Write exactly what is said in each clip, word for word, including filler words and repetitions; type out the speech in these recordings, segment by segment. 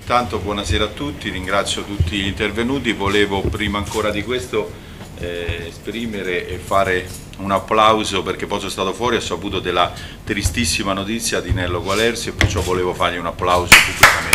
intanto buonasera a tutti, ringrazio tutti gli intervenuti. Volevo prima ancora di questo eh, esprimere e fare un applauso perché poi sono stato fuori e ho saputo della tristissima notizia di Nello Gualerzi e perciò volevo fargli un applauso pubblicamente.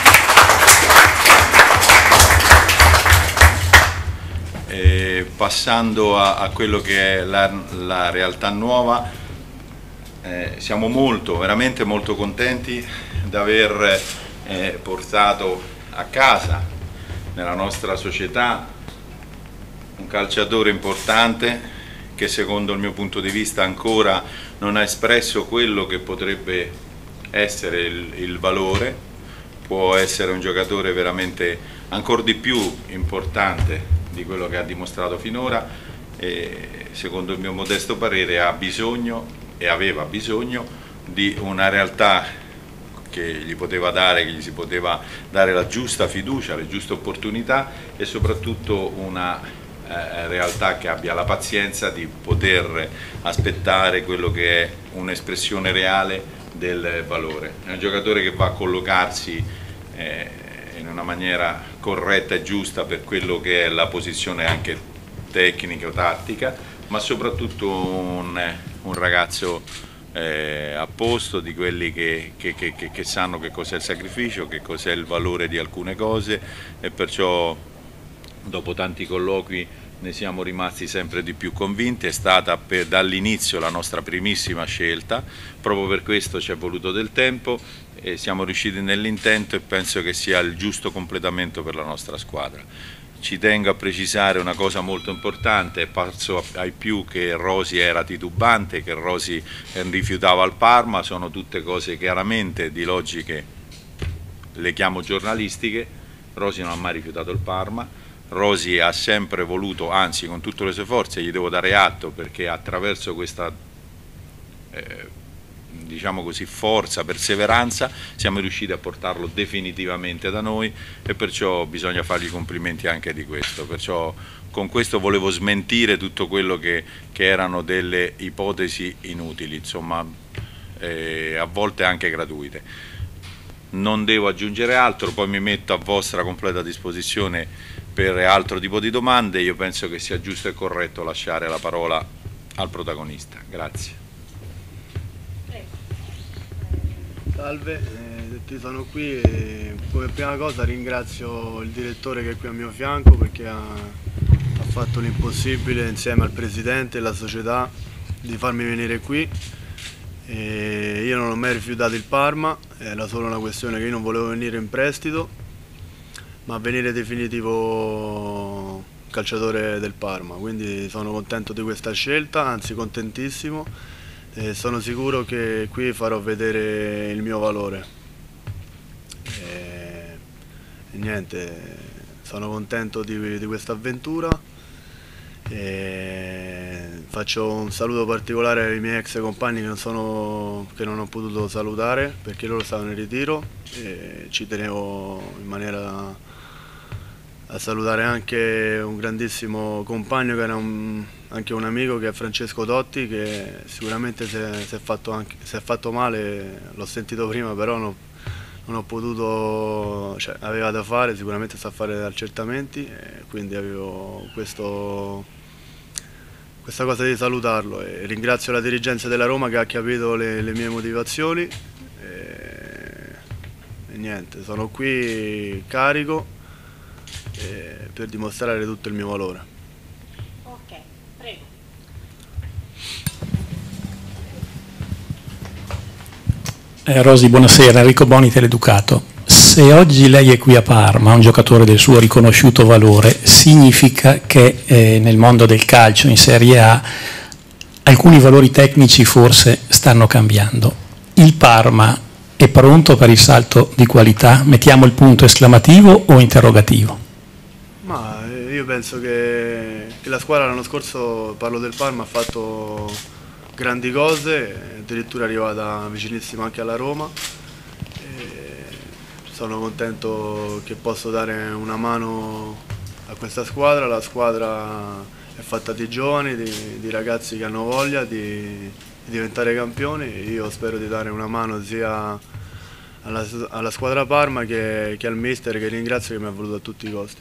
Eh, passando a, a quello che è la, la realtà nuova, eh, siamo molto, veramente molto contenti di aver eh, portato a casa nella nostra società un calciatore importante che secondo il mio punto di vista ancora non ha espresso quello che potrebbe essere il, il valore, può essere un giocatore veramente ancora di più importante di quello che ha dimostrato finora e secondo il mio modesto parere ha bisogno e aveva bisogno di una realtà che gli poteva dare, che gli si poteva dare la giusta fiducia, le giuste opportunità e soprattutto una eh, realtà che abbia la pazienza di poter aspettare quello che è un'espressione reale del valore. È un giocatore che va a collocarsi eh, in una maniera corretta e giusta per quello che è la posizione anche tecnica o tattica, ma soprattutto un, un ragazzo eh, a posto, di quelli che, che, che, che sanno che cos'è il sacrificio, che cos'è il valore di alcune cose e perciò dopo tanti colloqui ne siamo rimasti sempre di più convinti. È stata dall'inizio la nostra primissima scelta, proprio per questo ci è voluto del tempo e siamo riusciti nell'intento e penso che sia il giusto completamento per la nostra squadra. Ci tengo a precisare una cosa molto importante, è parso ai più che Rosy era titubante, che Rosy rifiutava al Parma, sono tutte cose chiaramente di logiche, le chiamo giornalistiche. Rosy non ha mai rifiutato il Parma, Rosy ha sempre voluto, anzi con tutte le sue forze, gli devo dare atto perché attraverso questa eh, diciamo così, forza, perseveranza, siamo riusciti a portarlo definitivamente da noi e perciò bisogna fargli complimenti anche di questo. Perciò con questo volevo smentire tutto quello che, che erano delle ipotesi inutili, insomma, eh, a volte anche gratuite. Non devo aggiungere altro, poi mi metto a vostra completa disposizione per altro tipo di domande. Io penso che sia giusto e corretto lasciare la parola al protagonista. Grazie. Salve, eh, sono qui e come prima cosa ringrazio il direttore che è qui a mio fianco perché ha, ha fatto l'impossibile insieme al presidente e alla società di farmi venire qui. E io non ho mai rifiutato il Parma, era solo una questione che io non volevo venire in prestito, ma venire definitivo calciatore del Parma, quindi sono contento di questa scelta, anzi contentissimo. E sono sicuro che qui farò vedere il mio valore e, e niente, sono contento di, di questa avventura e faccio un saluto particolare ai miei ex compagni che non, sono, che non ho potuto salutare perché loro stavano in ritiro e ci tenevo in maniera a salutare anche un grandissimo compagno che era un, anche un amico, che è Francesco Totti, che sicuramente si è, si è, fatto, anche, si è fatto male, l'ho sentito prima, però non, non ho potuto, cioè aveva da fare, sicuramente sa fare accertamenti e quindi avevo questo, questa cosa di salutarlo e ringrazio la dirigenza della Roma che ha capito le, le mie motivazioni e, e niente, sono qui carico per dimostrare tutto il mio valore. Ok, prego. Eh, Rosy, buonasera, Enrico Boni, Teleducato. Se oggi lei è qui a Parma, un giocatore del suo riconosciuto valore, significa che eh, nel mondo del calcio in Serie A alcuni valori tecnici forse stanno cambiando. Il Parma è pronto per il salto di qualità? Mettiamo il punto esclamativo o interrogativo? Ma io penso che, che la squadra l'anno scorso, parlo del Parma, ha fatto grandi cose, addirittura è arrivata vicinissima anche alla Roma. E sono contento che posso dare una mano a questa squadra. La squadra è fatta di giovani, di, di ragazzi che hanno voglia di, di diventare campioni. Io spero di dare una mano sia alla, alla squadra Parma che, che al mister, che ringrazio, che mi ha voluto a tutti i costi.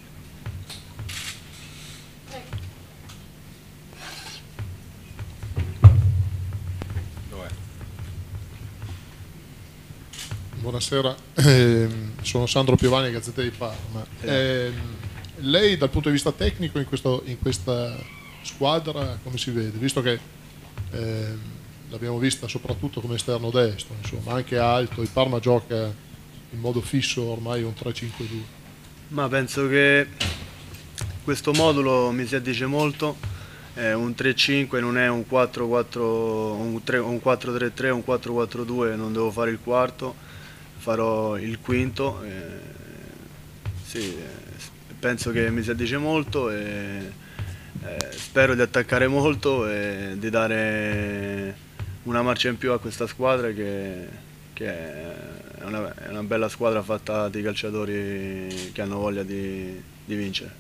Buonasera, eh, sono Sandro Piovani, Gazzetta di Parma. Eh, lei dal punto di vista tecnico in, questo, in questa squadra come si vede? Visto che eh, l'abbiamo vista soprattutto come esterno destro, insomma, anche alto, il Parma gioca in modo fisso ormai un tre cinque due. Ma penso che questo modulo mi si addice molto, è un tre cinque, non è un quattro quattro, un quattro tre tre, un quattro quattro due, non devo fare il quarto, farò il quinto. Eh, sì, eh, penso che mi si addice molto e eh, spero di attaccare molto e di dare una marcia in più a questa squadra che, che è, una, è una bella squadra fatta di calciatori che hanno voglia di, di vincere.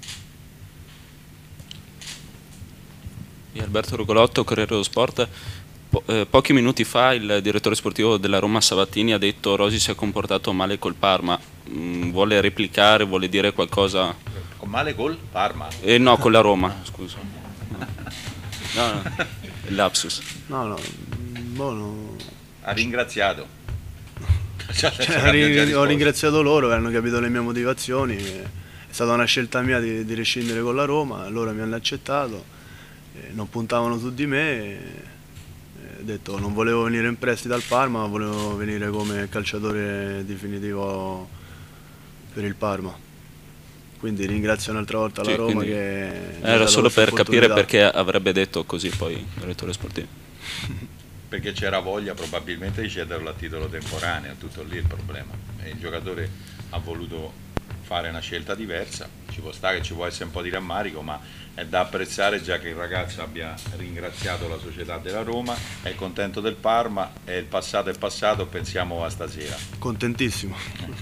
Alberto Rugolotto, Corriere dello Sport. Po eh, pochi minuti fa il direttore sportivo della Roma Sabatini ha detto Rossi si è comportato male col Parma. Mm, vuole replicare, vuole dire qualcosa? Con male col Parma? Eh, no, con la Roma, scusa. No, no, il lapsus. No, no, buono. Ha ringraziato. Cioè, ring ho ringraziato loro che hanno capito le mie motivazioni. È stata una scelta mia di, di rescindere con la Roma, loro mi hanno accettato, non puntavano su di me. Ho detto non volevo venire in prestito al Parma, ma volevo venire come calciatore definitivo per il Parma. Quindi ringrazio un'altra volta la sì, Roma che era solo per capire perché avrebbe detto così poi il direttore sportivo. Perché c'era voglia probabilmente di cederlo a titolo temporaneo, tutto lì il problema. E il giocatore ha voluto fare una scelta diversa, ci può stare che ci può essere un po' di rammarico, ma è da apprezzare già che il ragazzo abbia ringraziato la società della Roma, è contento del Parma e il passato è passato, pensiamo a stasera. Contentissimo.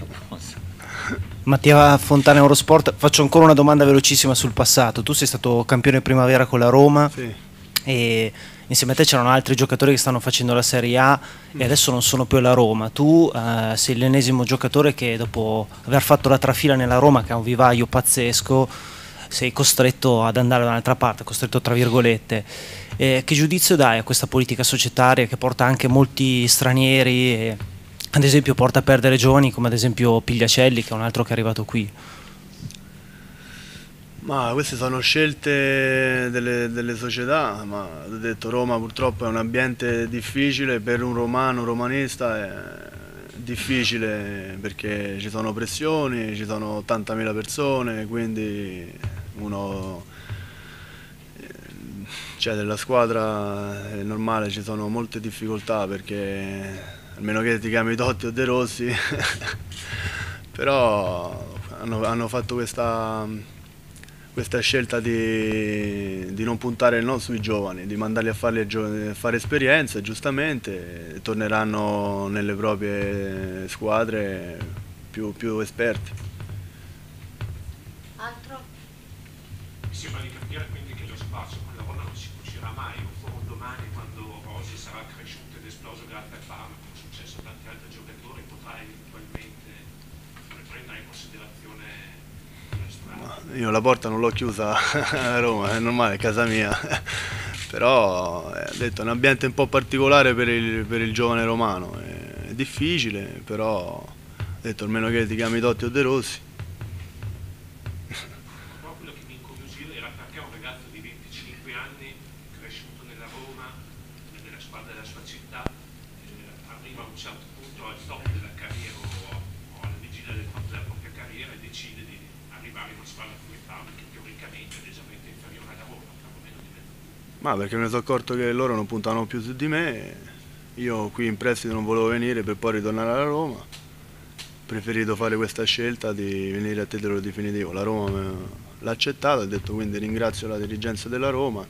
Mattia Fontana, Eurosport. Faccio ancora una domanda velocissima sul passato. Tu sei stato campione primavera con la Roma, sì, e insieme a te c'erano altri giocatori che stanno facendo la Serie A e adesso non sono più alla Roma. Tu eh, sei l'ennesimo giocatore che dopo aver fatto la trafila nella Roma, che ha un vivaio pazzesco, sei costretto ad andare da un'altra parte, costretto tra virgolette. Eh, che giudizio dai a questa politica societaria che porta anche molti stranieri e, ad esempio, porta a perdere giovani come ad esempio Pigliacelli, che è un altro che è arrivato qui? Ma queste sono scelte delle, delle società, ma ho detto Roma purtroppo è un ambiente difficile per un romano, un romanista, è difficile perché ci sono pressioni, ci sono ottantamila persone, quindi uno, cioè della squadra è normale, ci sono molte difficoltà perché almeno che ti chiami Totti o De Rossi, però hanno, hanno fatto questa... questa scelta di, di non puntare no, sui giovani, di mandarli a fare, a fare esperienze, giustamente, e torneranno nelle proprie squadre più, più esperti. Altro? Mi sembra di capire quindi che lo spazio con la Roma non si cucirà mai, o forse domani quando Rossi sarà cresciuto ed esploso grazie al Parma, come è successo a tanti altri giocatori, potrà eventualmente prendere in considerazione. Io la porta non l'ho chiusa a Roma, è normale, è casa mia, però è, detto, è un ambiente un po' particolare per il, per il giovane romano, è, è difficile, però ho detto almeno che ti chiami Totti o De Rossi. Però quello che mi incuriosiva era perché un ragazzo di venticinque anni, cresciuto nella Roma, nella squadra della sua città, eh, arriva a un certo punto al top della carriera o, o alla vigilia del top della propria carriera e decide di arrivare in una squadra come Parma che teoricamente è leggermente inferiore alla Roma, perlomeno di mezzo. Ma perché mi sono accorto che loro non puntavano più su di me, io qui in prestito non volevo venire per poi ritornare alla Roma, ho preferito fare questa scelta di venire a titolo definitivo, la Roma l'ha accettato, ho detto quindi ringrazio la dirigenza della Roma,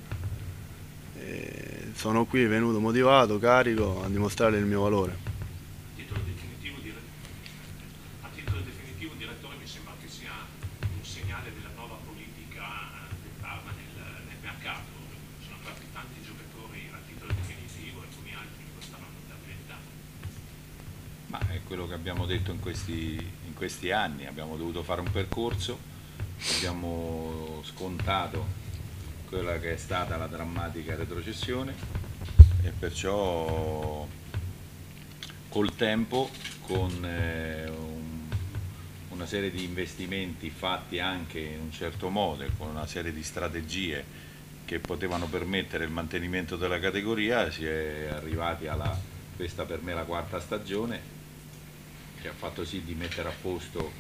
e sono qui venuto motivato, carico a dimostrare il mio valore. A titolo definitivo, a titolo definitivo direttore, mi sembra che sia un segnale della nuova politica del Parma nel, nel mercato. Sono arrivati tanti giocatori a titolo definitivo e alcuni altri che costavano da venti anni. Ma quello che abbiamo detto in questi, in questi anni, abbiamo dovuto fare un percorso, abbiamo scontato quella che è stata la drammatica retrocessione e perciò col tempo, con eh, un, una serie di investimenti fatti anche in un certo modo, con una serie di strategie che potevano permettere il mantenimento della categoria, si è arrivati alla, questa per me la quarta stagione, che ha fatto sì di mettere a posto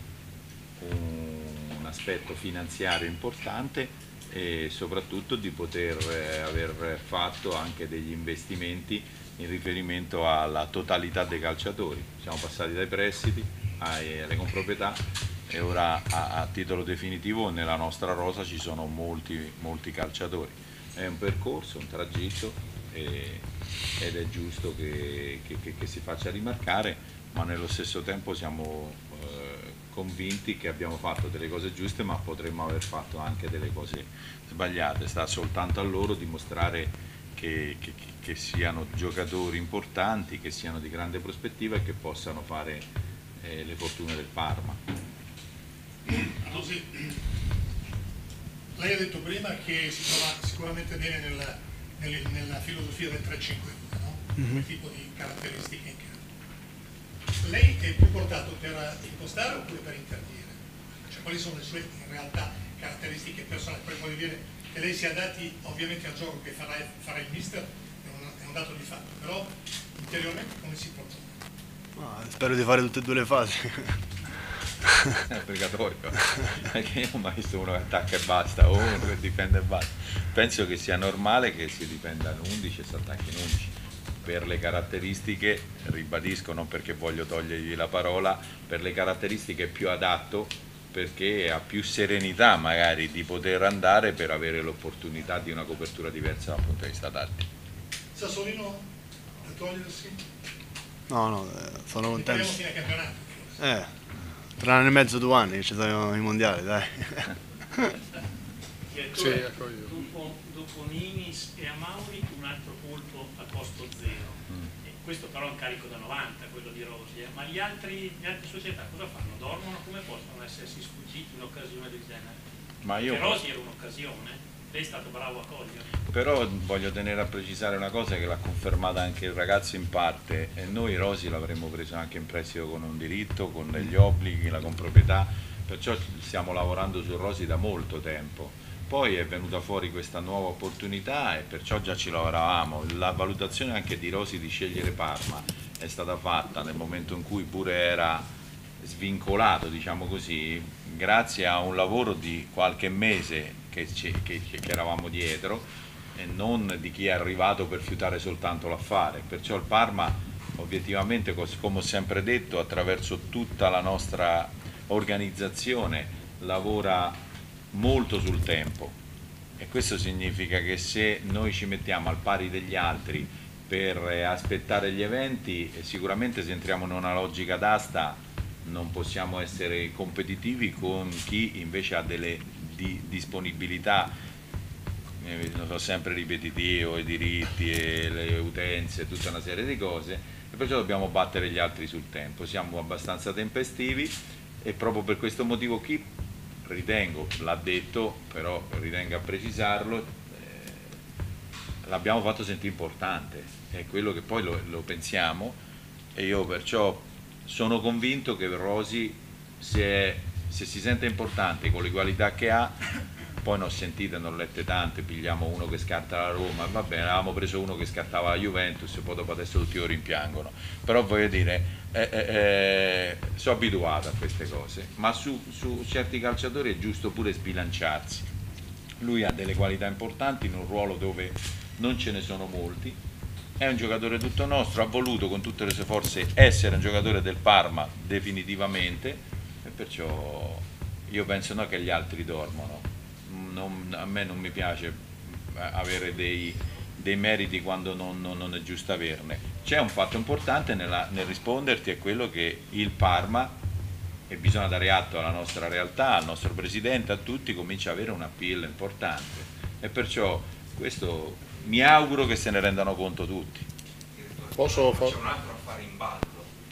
un, un aspetto finanziario importante e soprattutto di poter eh, aver fatto anche degli investimenti in riferimento alla totalità dei calciatori. Siamo passati dai prestiti ai, alle comproprietà e ora a, a titolo definitivo nella nostra rosa ci sono molti, molti calciatori. È un percorso, un tragitto e, ed è giusto che, che, che, che si faccia rimarcare, ma nello stesso tempo siamo eh, convinti che abbiamo fatto delle cose giuste, ma potremmo aver fatto anche delle cose sbagliate. Sta soltanto a loro dimostrare che, che, che siano giocatori importanti, che siano di grande prospettiva e che possano fare eh, le fortune del Parma. Così, lei ha detto prima che si trova sicuramente bene nella, nella, nella filosofia del tre cinque due, no? Come tipo di caratteristiche in campo. Lei è più portato per impostare oppure per intervenire? Cioè, quali sono le sue in realtà caratteristiche personali? Poi voglio dire che lei si adatti ovviamente al gioco che farà, farà il mister, è un, è un dato di fatto, però interiormente come si porta? Ah, spero di fare tutte e due le fasi. È obbligatorio, perché io non ho mai visto uno che attacca e basta o uno che difende e basta. Penso che sia normale che si difenda in undici e si attacchi in undici per le caratteristiche, ribadisco, non perché voglio togliergli la parola, per le caratteristiche più adatto, perché ha più serenità magari di poter andare per avere l'opportunità di una copertura diversa dal punto di vista tattico. Sassolino da togliersi? No, no, eh, sono contento. Fino a campionato. Eh, tre anni e mezzo, due anni che ci sono i mondiali, dai. Sì, ecco io. Dopo, dopo Ninis e Amauri un altro colpo al posto zero. Mm. E questo però è un carico da novanta, quello di Rosi. Eh. Ma gli altri, le altre società cosa fanno? Dormono? Come possono essersi sfuggiti in un'occasione del genere? Ma io Perché Rosi era un'occasione, lei è stato bravo a cogliere. Però voglio tenere a precisare una cosa che l'ha confermata anche il ragazzo in parte, e noi Rosi l'avremmo preso anche in prestito con un diritto, con degli obblighi, la comproprietà, perciò stiamo lavorando su Rosi da molto tempo. Poi è venuta fuori questa nuova opportunità e perciò già ci lavoravamo. La valutazione anche di Rosi di scegliere Parma è stata fatta nel momento in cui pure era svincolato, diciamo così, grazie a un lavoro di qualche mese che, ci, che, che eravamo dietro e non di chi è arrivato per fiutare soltanto l'affare. Perciò il Parma obiettivamente, come ho sempre detto, attraverso tutta la nostra organizzazione lavora molto sul tempo e questo significa che se noi ci mettiamo al pari degli altri per aspettare gli eventi, sicuramente se entriamo in una logica d'asta non possiamo essere competitivi con chi invece ha delle di disponibilità, eh, sono sempre ripetitivo, i diritti e le utenze, tutta una serie di cose, e perciò dobbiamo battere gli altri sul tempo. Siamo abbastanza tempestivi e proprio per questo motivo chi ritengo, l'ha detto, però ritengo a precisarlo, eh, l'abbiamo fatto sentire importante, è quello che poi lo, lo pensiamo, e io perciò sono convinto che Rosi, se, se si sente importante con le qualità che ha, poi ne ho sentite, ne ho lette tante, pigliamo uno che scarta la Roma, va bene, avevamo preso uno che scartava la Juventus e poi dopo adesso tutti lo rimpiangono, però voglio dire, eh, eh, eh, sono abituato a queste cose, ma su, su certi calciatori è giusto pure sbilanciarsi. Lui ha delle qualità importanti in un ruolo dove non ce ne sono molti, è un giocatore tutto nostro, ha voluto con tutte le sue forze essere un giocatore del Parma definitivamente, e perciò io penso no che gli altri dormono. Non, a me non mi piace avere dei, dei meriti quando non, non, non è giusto averne. C'è un fatto importante nella, nel risponderti, è quello che il Parma, e bisogna dare atto alla nostra realtà, al nostro presidente, a tutti, comincia ad avere un appeal importante, e perciò questo mi auguro che se ne rendano conto tutti. Posso fare un altro affare in ballo,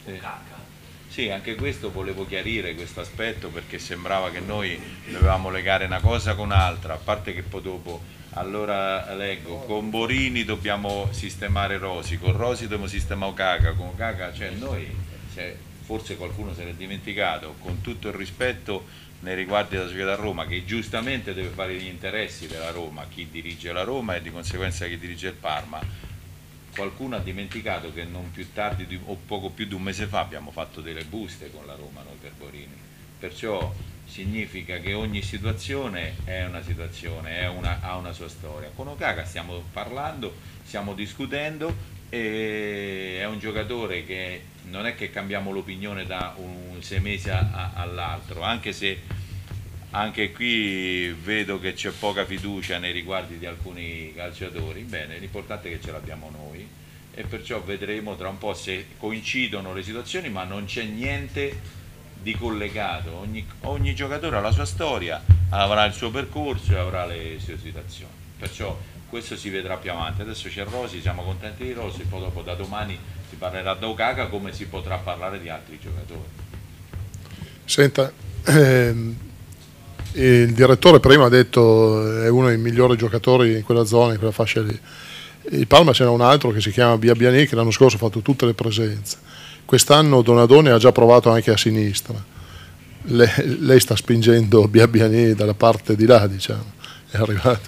Sì. Sì, anche questo volevo chiarire questo aspetto, perché sembrava che noi dovevamo legare una cosa con un'altra, a parte che poi dopo, allora leggo, con Borini dobbiamo sistemare Rosi, con Rosi dobbiamo sistemare Okaka, con Okaka, cioè noi, cioè, forse qualcuno se l'è dimenticato, con tutto il rispetto nei riguardi della società Roma, che giustamente deve fare gli interessi della Roma, chi dirige la Roma e di conseguenza chi dirige il Parma. Qualcuno ha dimenticato che non più tardi di, o poco più di un mese fa abbiamo fatto delle buste con la Roma noi per Borini, perciò significa che ogni situazione è una situazione, è una, ha una sua storia. Con Okaka stiamo parlando, stiamo discutendo, e è un giocatore che non è che cambiamo l'opinione da un sei mesi all'altro, anche se anche qui vedo che c'è poca fiducia nei riguardi di alcuni calciatori. Bene, l'importante è che ce l'abbiamo noi e perciò vedremo tra un po' se coincidono le situazioni, ma non c'è niente di collegato, ogni, ogni giocatore ha la sua storia, avrà il suo percorso e avrà le sue situazioni, perciò questo si vedrà più avanti. Adesso c'è Rosi, siamo contenti di Rosi, poi dopo da domani si parlerà da Okaka, come si potrà parlare di altri giocatori. Senta, ehm, il direttore prima ha detto è uno dei migliori giocatori in quella zona, in quella fascia lì. Il Parma c'era un altro che si chiama Biabiani, che l'anno scorso ha fatto tutte le presenze. Quest'anno Donadoni ha già provato anche a sinistra. Lei, lei sta spingendo Biabiani dalla parte di là, diciamo, è arrivato.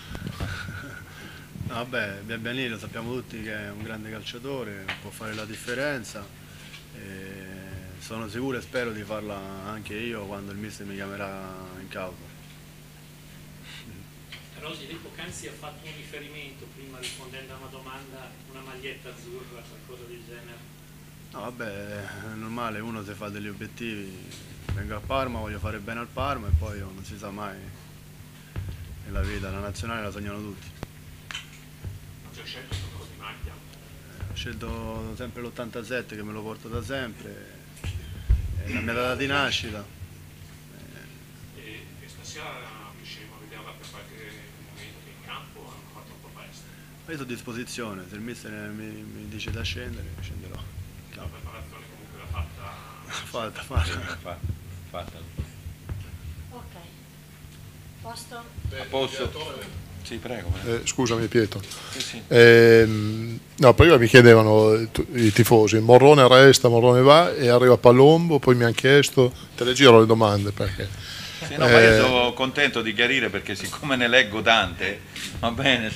Vabbè, Biabiani lo sappiamo tutti che è un grande calciatore, può fare la differenza. E sono sicuro e spero di farla anche io quando il mister mi chiamerà in causa. Rosi, lei poc'anzi ha fatto un riferimento, prima rispondendo a una domanda, una maglietta azzurra, qualcosa del genere? No, vabbè, è normale, uno se fa degli obiettivi, vengo a Parma, voglio fare bene al Parma e poi non si sa mai nella vita, la nazionale la sognano tutti. Non c'è scelto il numero di maglia? Eh, ho scelto sempre l'ottantasette, che me lo porto da sempre, è la mia data di nascita. E, e stasera riusciremo a vederla per qualche momento in campo o ancora troppo presto? Io sono a disposizione, se il mister mi, mi dice da scendere, scenderò. La preparazione comunque l'ha fatta? fatta, fatta. fatta, fatta. Ok. Posto? A posto? Sì, prego. Eh, scusami Pietro. Sì, sì. Eh, no, prima mi chiedevano i tifosi, Morrone resta, Morrone va, e arriva Palombo, poi mi hanno chiesto, te le giro le domande perché... Sì, no, eh, ma io sono contento di chiarire, perché siccome ne leggo tante, va bene,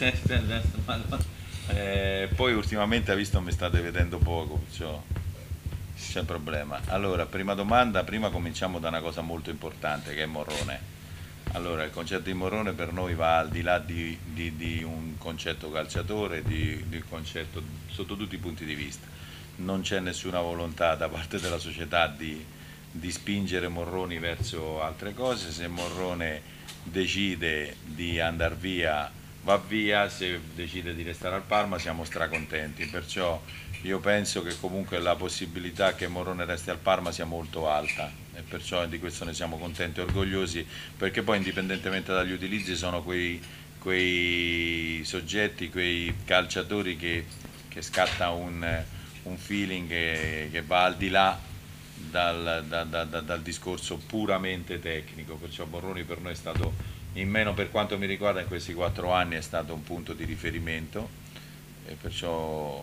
eh, poi ultimamente ha visto mi state vedendo poco, perciò c'è problema. Allora, prima domanda, prima cominciamo da una cosa molto importante che è Morrone. Allora, il concetto di Morrone per noi va al di là di, di, di un concetto calciatore, di, di un concetto sotto tutti i punti di vista. Non c'è nessuna volontà da parte della società di, di spingere Morroni verso altre cose. Se Morrone decide di andare via, va via, se decide di restare al Parma siamo stracontenti, perciò io penso che comunque la possibilità che Morrone resti al Parma sia molto alta e perciò di questo ne siamo contenti e orgogliosi, perché poi indipendentemente dagli utilizzi sono quei, quei soggetti, quei calciatori che, che scatta un, un feeling che, che va al di là dal, da, da, da, dal discorso puramente tecnico, perciò Morroni per noi è stato, in meno per quanto mi riguarda in questi quattro anni, è stato un punto di riferimento e perciò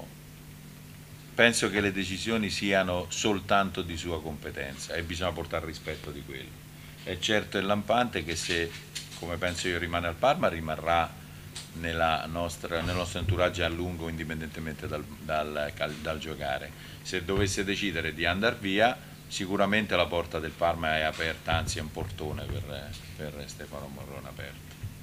penso che le decisioni siano soltanto di sua competenza e bisogna portare rispetto di quello. È certo e lampante che se, come penso io, rimane al Parma, rimarrà nella nostra, nel nostro entourage a lungo, indipendentemente dal, dal, dal giocare. Se dovesse decidere di andare via, sicuramente la porta del Parma è aperta, anzi è un portone per, per Stefano Morrone aperto.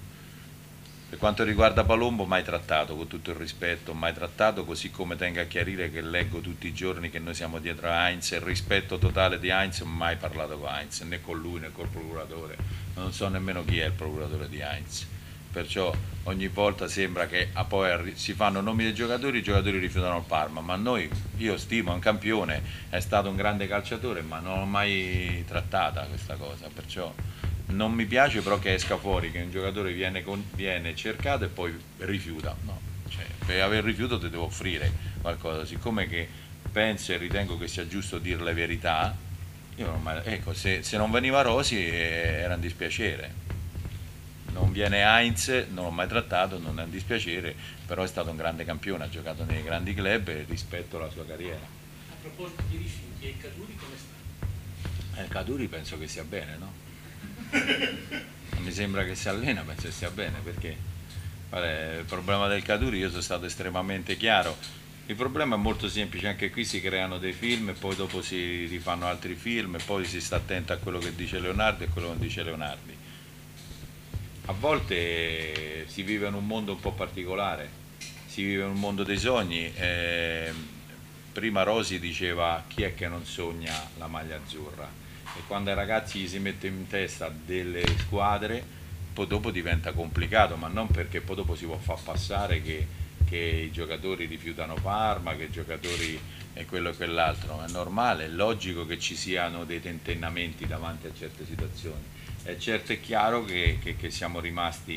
Per quanto riguarda Palombo, mai trattato, con tutto il rispetto, mai trattato, così come tengo a chiarire che leggo tutti i giorni che noi siamo dietro a Heinz, il rispetto totale di Heinz, mai parlato con Heinz, né con lui né col procuratore, non so nemmeno chi è il procuratore di Heinz, perciò ogni volta sembra che ah, poi si fanno nomi dei giocatori, i giocatori rifiutano il Parma, ma noi, io stimo, è un campione, è stato un grande calciatore, ma non ho mai trattata questa cosa, perciò... Non mi piace però che esca fuori che un giocatore viene, con, viene cercato e poi rifiuta. No, cioè, per aver rifiuto ti devo offrire qualcosa, siccome che penso e ritengo che sia giusto dire la verità, io non mai, ecco, se, se non veniva Rosi eh, era un dispiacere. Non viene Heinz, non l'ho mai trattato, non è un dispiacere, però è stato un grande campione, ha giocato nei grandi club e rispetto alla sua carriera. A proposito di rifiuti, e il Caduri come sta? Eh, Caduri penso che sia bene, no? Mi sembra che si allena, penso che sia bene, perché vabbè, il problema del Caduri, io sono stato estremamente chiaro, il problema è molto semplice, anche qui si creano dei film e poi dopo si rifanno altri film e poi si sta attento a quello che dice Leonardi e quello che dice Leonardi. A volte si vive in un mondo un po' particolare, si vive in un mondo dei sogni. Eh, prima Rosi diceva chi è che non sogna la maglia azzurra, e quando ai ragazzi gli si mette in testa delle squadre poi dopo diventa complicato, ma non perché poi dopo si può far passare che, che i giocatori rifiutano Parma, che i giocatori è quello e quell'altro. È normale, è logico che ci siano dei tentennamenti davanti a certe situazioni. È certo e chiaro che, che, che siamo rimasti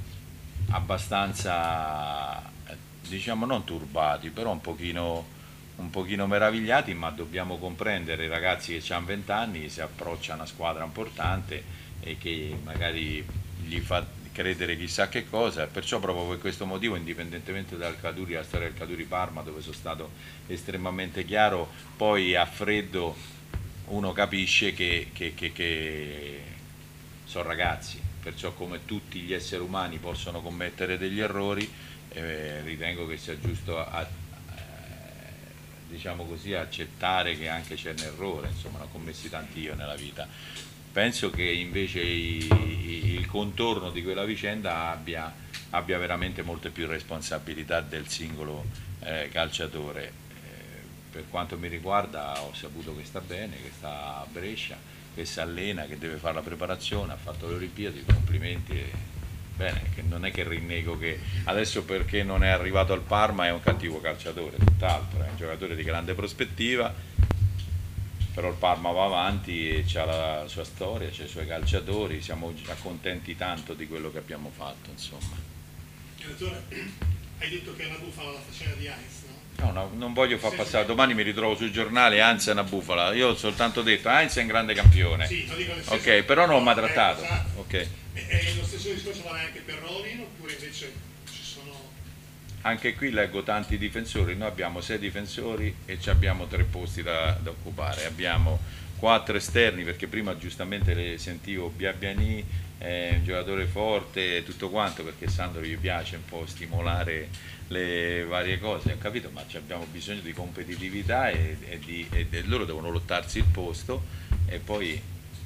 abbastanza, diciamo non turbati, però un pochino, un pochino meravigliati, ma dobbiamo comprendere i ragazzi che hanno venti anni, si approccia a una squadra importante e che magari gli fa credere chissà che cosa, e perciò proprio per questo motivo, indipendentemente dal Caduri, la storia del Caduri Parma, dove sono stato estremamente chiaro, poi a freddo uno capisce che, che, che, che sono ragazzi, perciò come tutti gli esseri umani possono commettere degli errori, eh, ritengo che sia giusto a, eh, diciamo così, accettare che anche c'è un errore, insomma, ne ho commessi tanti io nella vita. Penso che invece i, i, il contorno di quella vicenda abbia, abbia veramente molte più responsabilità del singolo eh, calciatore. Eh, per quanto mi riguarda ho saputo che sta bene, che sta a Brescia, che si allena, che deve fare la preparazione, ha fatto le Olimpiadi, complimenti, e, bene, che non è che rinnego che adesso perché non è arrivato al Parma è un cattivo calciatore, tutt'altro, è un giocatore di grande prospettiva, però il Parma va avanti e ha la sua storia, c'ha i suoi calciatori, siamo contenti tanto di quello che abbiamo fatto, insomma. Direttore, hai detto che è una bufala la faccenda di Heinz, no? No, no, non voglio far passare, domani mi ritrovo sui giornali, Heinz è una bufala, io ho soltanto detto Heinz è un grande campione, sì, lo dico nel senso, ok, però non l'ho mai eh, trattato, esatto. ok. E lo stesso discorso vale anche per Rovin, oppure invece ci sono... Anche qui leggo tanti difensori, noi abbiamo sei difensori e abbiamo tre posti da, da occupare, abbiamo quattro esterni, perché prima giustamente le sentivo Biabiani, è un giocatore forte e tutto quanto, perché Sandro gli piace un po' stimolare le varie cose, ho capito, ma abbiamo bisogno di competitività e, e, di, e, e loro devono lottarsi il posto, e poi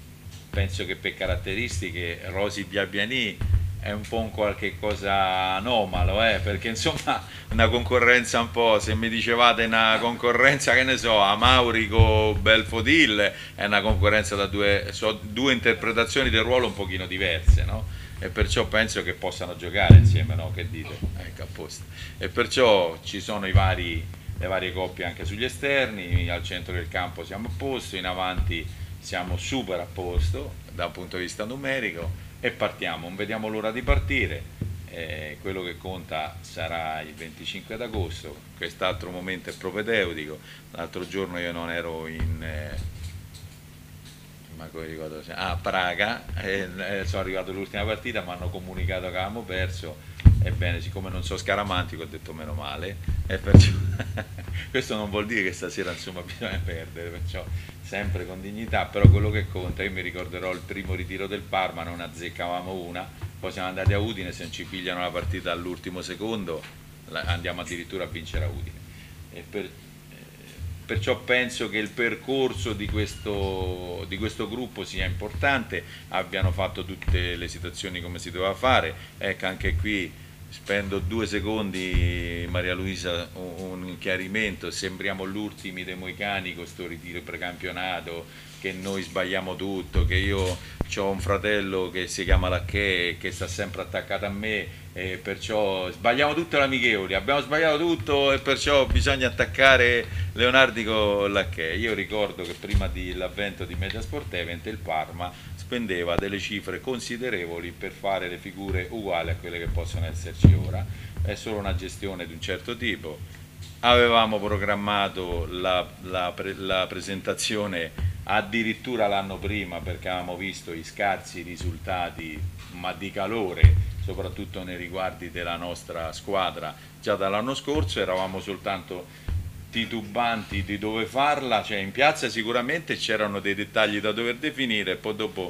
penso che per caratteristiche Rosi Biabiani è un po' un qualche cosa anomalo, eh, perché insomma una concorrenza un po', se mi dicevate una concorrenza, che ne so, a Mauri con Belfodil, è una concorrenza da due, so, due interpretazioni del ruolo un pochino diverse, no? E perciò penso che possano giocare insieme, no? Che dite? Ecco, a posto. E perciò ci sono i vari, le varie coppie anche sugli esterni, al centro del campo siamo a posto, in avanti siamo super a posto dal punto di vista numerico, e partiamo, non vediamo l'ora di partire, eh, quello che conta sarà il venticinque d'agosto, quest'altro momento è propedeutico, l'altro giorno io non ero in... Eh, ma come ricordo, ah, Praga, eh, eh, sono arrivato all'ultima partita, mi hanno comunicato che avevamo perso, ebbene siccome non so scaramantico ho detto meno male, e perciò questo non vuol dire che stasera insomma bisogna perdere, perciò sempre con dignità, però quello che conta, io mi ricorderò il primo ritiro del Parma, non azzeccavamo una, poi siamo andati a Udine, se non ci pigliano la partita all'ultimo secondo andiamo addirittura a vincere a Udine, e per, perciò penso che il percorso di questo, di questo gruppo sia importante, abbiano fatto tutte le situazioni come si doveva fare, ecco anche qui spendo due secondi Maria Luisa un, un chiarimento, sembriamo l'ultimi dei moicani con questo ritiro precampionato, che noi sbagliamo tutto, che io ho un fratello che si chiama Lacchè che sta sempre attaccato a me e perciò sbagliamo tutte le amichevoli, abbiamo sbagliato tutto e perciò bisogna attaccare Leonardi con Lacchè. Io ricordo che prima dell'avvento di Mediasport Event il Parma spendeva delle cifre considerevoli per fare le figure uguali a quelle che possono esserci ora, è solo una gestione di un certo tipo, avevamo programmato la, la, pre, la presentazione addirittura l'anno prima, perché avevamo visto i scarsi risultati, ma di calore, soprattutto nei riguardi della nostra squadra già dall'anno scorso. Eravamo soltanto titubanti di dove farla, cioè in piazza sicuramente c'erano dei dettagli da dover definire, poi dopo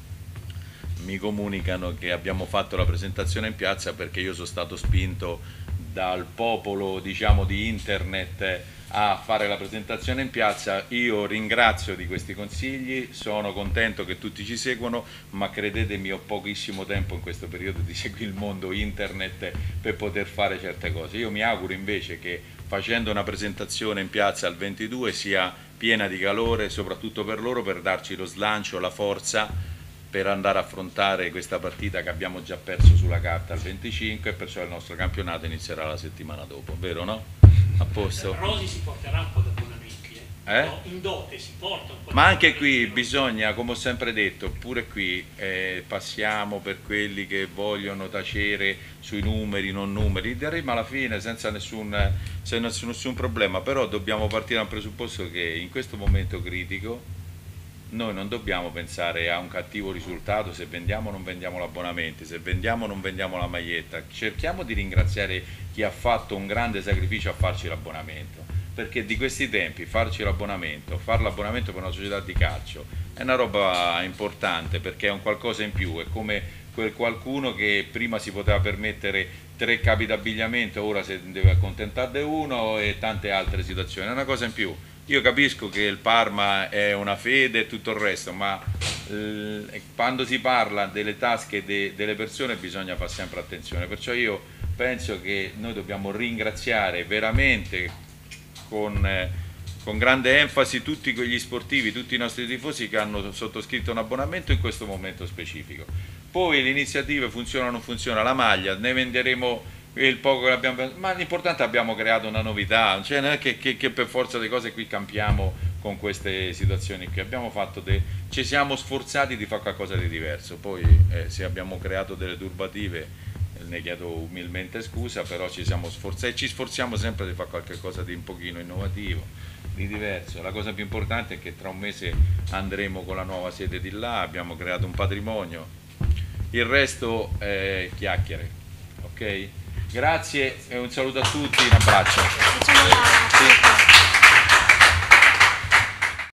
mi comunicano che abbiamo fatto la presentazione in piazza perché io sono stato spinto dal popolo, diciamo, di internet a fare la presentazione in piazza. Io ringrazio di questi consigli, sono contento che tutti ci seguono, ma credetemi, ho pochissimo tempo in questo periodo di seguire il mondo internet per poter fare certe cose. Io mi auguro invece che facendo una presentazione in piazza al ventidue sia piena di calore, soprattutto per loro, per darci lo slancio, la forza per andare a affrontare questa partita che abbiamo già perso sulla carta al venticinque, e perciò il nostro campionato inizierà la settimana dopo, vero no? A posto? Rosi si porterà un po' di abbonamenti, eh? Eh? In dote si porta un po'. Ma anche qui bisogna, come ho sempre detto, pure qui eh, passiamo per quelli che vogliono tacere sui numeri, non numeri, daremo alla fine senza nessun, senza nessun problema, però dobbiamo partire dal presupposto che in questo momento critico noi non dobbiamo pensare a un cattivo risultato se vendiamo o non vendiamo l'abbonamento, se vendiamo o non vendiamo la maglietta. Cerchiamo di ringraziare chi ha fatto un grande sacrificio a farci l'abbonamento, perché di questi tempi farci l'abbonamento, fare l'abbonamento per una società di calcio è una roba importante, perché è un qualcosa in più, è come quel qualcuno che prima si poteva permettere tre capi d'abbigliamento, ora se deve accontentarne uno, e tante altre situazioni, è una cosa in più. Io capisco che il Parma è una fede e tutto il resto, ma eh, quando si parla delle tasche de, delle persone bisogna fare sempre attenzione, perciò io penso che noi dobbiamo ringraziare veramente con, eh, con grande enfasi tutti quegli sportivi, tutti i nostri tifosi che hanno sottoscritto un abbonamento in questo momento specifico. Poi le iniziative funzionano o non funzionano, la maglia, ne venderemo il poco che abbiamo, ma l'importante è che abbiamo creato una novità, cioè non è che, che, che per forza di cose qui campiamo con queste situazioni qui, abbiamo fatto de, ci siamo sforzati di fare qualcosa di diverso, poi eh, se abbiamo creato delle turbative ne chiedo umilmente scusa, però ci siamo sforzati e ci sforziamo sempre di fare qualcosa di un pochino innovativo, di diverso. La cosa più importante è che tra un mese andremo con la nuova sede di là, abbiamo creato un patrimonio, il resto è chiacchiere, ok? Grazie e un saluto a tutti, un abbraccio.